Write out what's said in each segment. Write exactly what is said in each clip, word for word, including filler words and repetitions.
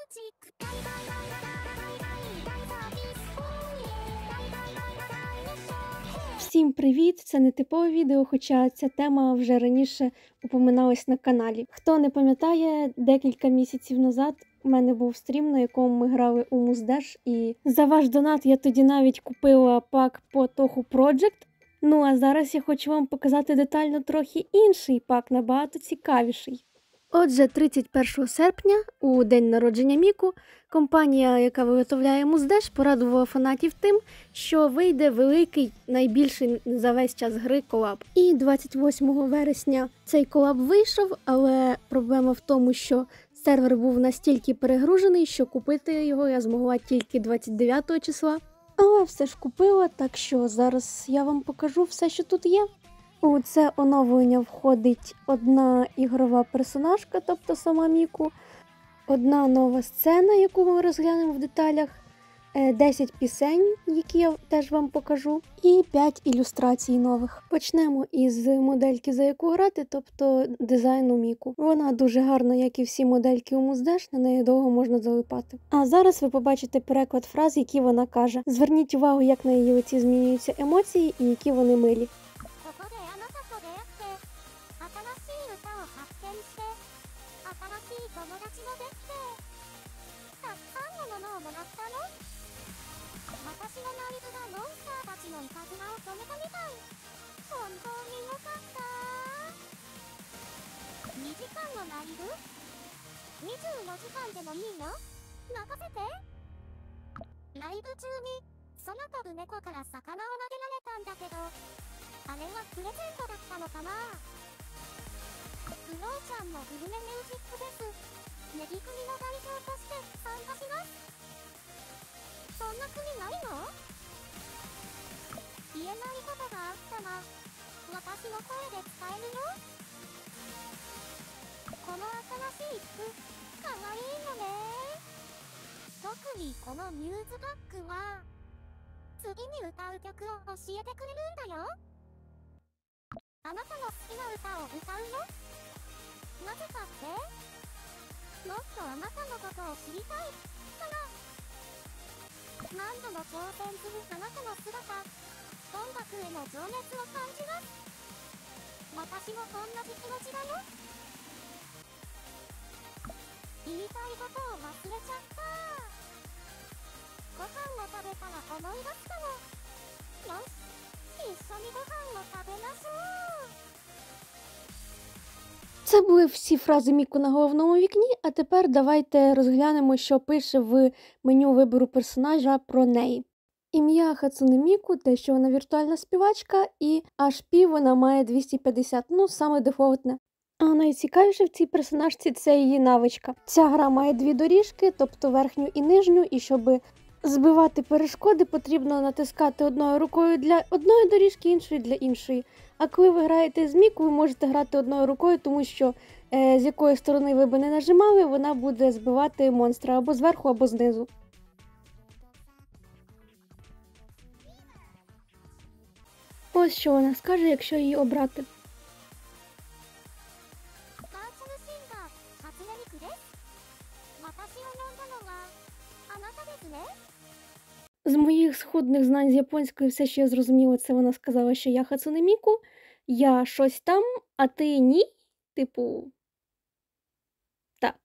Всім привіт! Це не типове відео, хоча ця тема вже раніше упоминалась на каналі. Хто не пам'ятає, декілька місяців назад у мене був стрім, на якому ми грали у Муздеш, і за ваш донат я тоді навіть купила пак по Tohu Project. Ну а зараз я хочу вам показати детально трохи інший пак, набагато цікавіший. Отже, тридцять першого серпня, у день народження Міку, компанія, яка виготовляє Муздеш, порадувала фанатів тим, що вийде великий, найбільший за весь час гри колаб. І двадцять восьмого вересня цей колаб вийшов, але проблема в тому, що сервер був настільки перегружений, що купити його я змогла тільки двадцять дев'ятого числа. Але все ж купила, так що зараз я вам покажу все, що тут є. У це оновлення входить одна ігрова персонажка, тобто сама Міку, одна нова сцена, яку ми розглянемо в деталях, десять пісень, які я теж вам покажу, і п'ять ілюстрацій нових. Почнемо із модельки, за яку грати, тобто дизайну Міку. Вона дуже гарна, як і всі модельки у Муздеш, на неї довго можна залипати. А зараз ви побачите переклад фраз, які вона каже. Зверніть увагу, як на її лиці змінюються емоції і які вони милі. Це були всі фрази Міку на головному вікні, а тепер давайте розглянемо, що пише в меню вибору персонажа про неї. Ім'я Хацуне Міку, те, що вона віртуальна співачка, і ейч пі вона має двісті п'ятдесят, ну саме дефолтне. А найцікавіше в цій персонажці це її навичка. Ця гра має дві доріжки, тобто верхню і нижню, і щоб збивати перешкоди, потрібно натискати одною рукою для одної доріжки, іншою для іншої. А коли ви граєте з Міку, ви можете грати одною рукою, тому що е, з якої сторони ви б не нажимали, вона буде збивати монстра або зверху, або знизу. Ось що вона скаже, якщо її обрати. З моїх схудних знань з японської все, що я зрозуміла, це вона сказала, що я Хацуне Міку, я щось там, а ти ні? Типу... Так.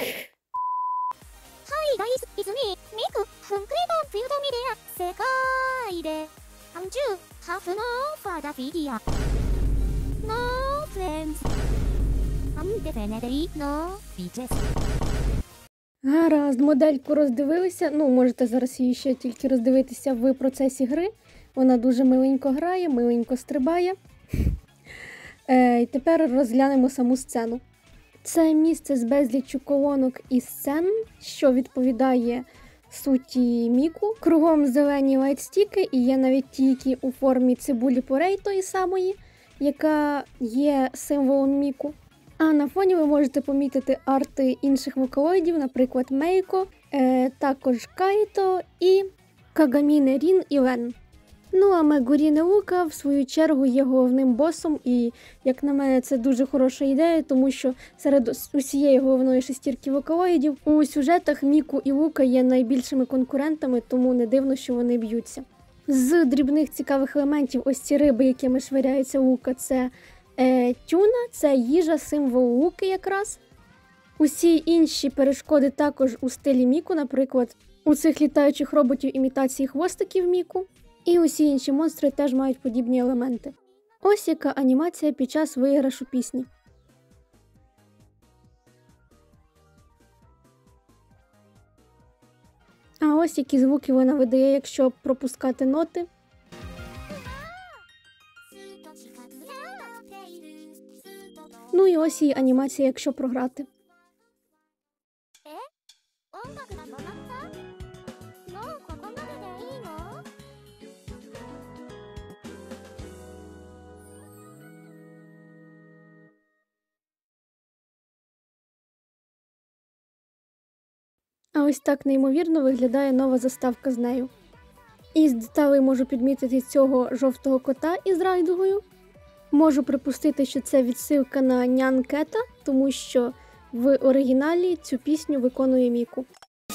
Гаразд, модельку роздивилися, ну можете зараз її ще тільки роздивитися в процесі гри. Вона дуже миленько грає, миленько стрибає. Е, і тепер розглянемо саму сцену. Це місце з безліччю колонок і сцен, що відповідає суті Міку. Кругом зелені лайтстіки, і є навіть ті, які у формі цибулі порей тої самої, яка є символом Міку. А на фоні ви можете помітити арти інших вокалоїдів, наприклад, Мейко, е, також Кайто і Кагаміне Рін і Лен. Ну а Мегуріне Ука, в свою чергу, є головним босом, і, як на мене, це дуже хороша ідея, тому що серед усієї головної шестірки вокалоїдів у сюжетах Міку і Лука є найбільшими конкурентами, тому не дивно, що вони б'ються. З дрібних цікавих елементів ось ці риби, якими швиряється Лука, це е, тюна, це їжа, символ Луки якраз. Усі інші перешкоди також у стилі Міку, наприклад, у цих літаючих роботів імітації хвостиків Міку. І усі інші монстри теж мають подібні елементи. Ось яка анімація під час виграшу пісні. А ось які звуки вона видає, якщо пропускати ноти. Ну і ось її анімація, якщо програти. А ось так неймовірно виглядає нова заставка з нею. Із деталей можу підмітити цього жовтого кота із райдугою. Можу припустити, що це відсилка на Нян Кета, тому що в оригіналі цю пісню виконує Міку.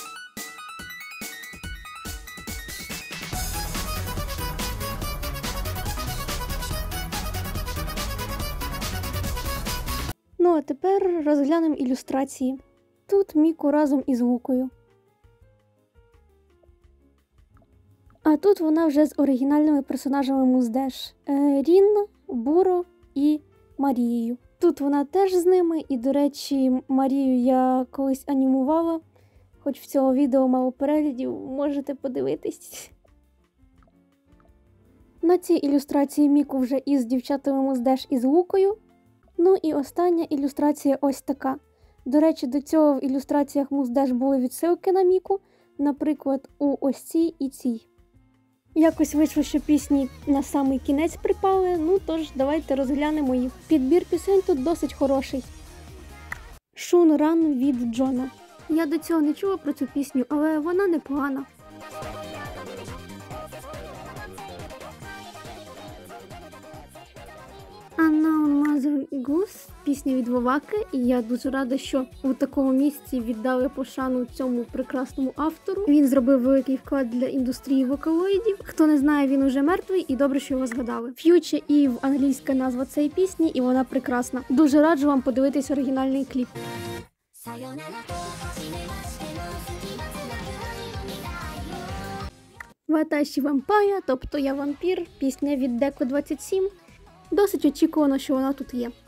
Ну а тепер розглянемо ілюстрації. Тут Міку разом із Лукою. А тут вона вже з оригінальними персонажами Муздеш. Е, Рін, Буро і Марією. Тут вона теж з ними, і, до речі, Марію я колись анімувала, хоч в цього відео мало переглядів, можете подивитись. На цій ілюстрації Міку вже із дівчатами Муздеш і з Лукою. Ну і остання ілюстрація ось така. До речі, до цього в ілюстраціях Муздеш були відсилки на Міку, наприклад, у ось цій і цій. Якось вийшло, що пісні на самий кінець припали, ну тож давайте розглянемо їх. Підбір пісень тут досить хороший. Шун Ран від Джона. Я до цього не чула про цю пісню, але вона непогана. Unknown Mother Goose, пісня від Воваки, і я дуже рада, що у такому місці віддали пошану цьому прекрасному автору. Він зробив великий вклад для індустрії вокалоїдів. Хто не знає, він уже мертвий, і добре, що його згадали. Future Eve – англійська назва цієї пісні, і вона прекрасна. Дуже раджу вам подивитись оригінальний кліп. Ваташі Вампая, тобто я вампір, пісня від Деко двадцять сім. Досить очікувано, що вона тут є.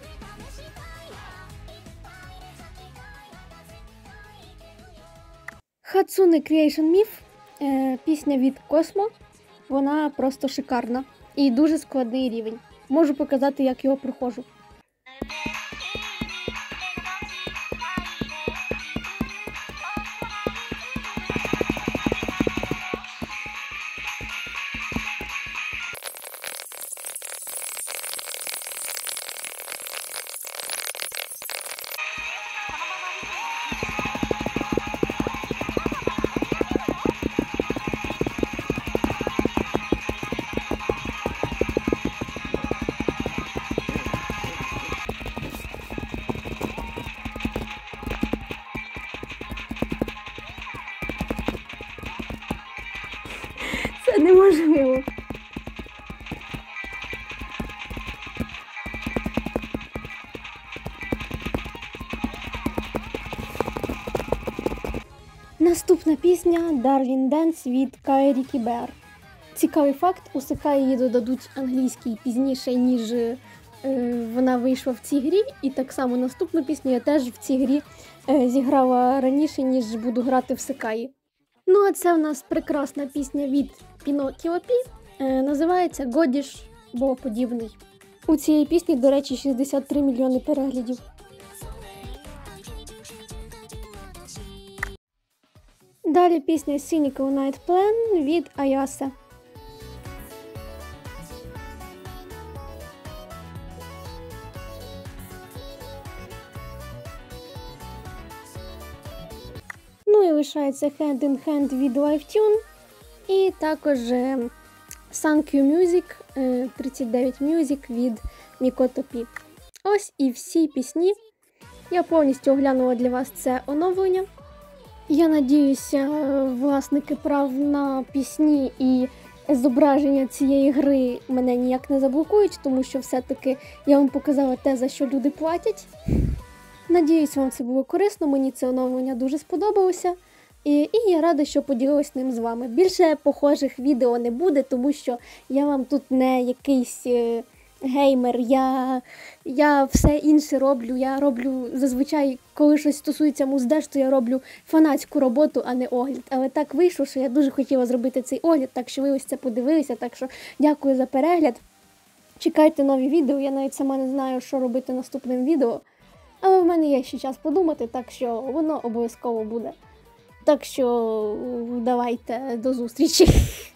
Hatsune Creation Myth, е, пісня від Космо. Вона просто шикарна і дуже складний рівень. Можу показати, як його проходжу. Це неможливо. Наступна пісня Darling Dance від Kaeriki Bear. Цікавий факт, у Секаї її додадуть англійський пізніше, ніж е, вона вийшла в цій грі. І так само наступну пісню я теж в цій грі е, зіграла раніше, ніж буду грати в Секаї. Ну а це в нас прекрасна пісня від Pinocchio P. Е, називається Годіш Богоподібний. У цієї пісні, до речі, шістдесят три мільйони переглядів. Далі пісня Cynical Night Plan від Ayase. Ну і лишається Hand in Hand від Lifetune. І також Thank You Music, е, тридцять дев'ять Music від Mikoto P. Ось і всі пісні. Я повністю оглянула для вас це оновлення. Я надіюся, власники прав на пісні і зображення цієї гри мене ніяк не заблокують, тому що все-таки я вам показала те, за що люди платять. Надіюсь, вам це було корисно, мені це оновлення дуже сподобалося. І, і я рада, що поділилась ним з вами. Більше похожих відео не буде, тому що я вам тут не якийсь е, геймер, я, я все інше роблю. Я роблю зазвичай, коли щось стосується муздеш, то я роблю фанатську роботу, а не огляд. Але так вийшло, що я дуже хотіла зробити цей огляд, так що ви ось це подивилися. Так що дякую за перегляд. Чекайте нові відео, я навіть сама не знаю, що робити наступним відео. Але в мене є ще час подумати, так що воно обов'язково буде. Так що давайте, до зустрічі.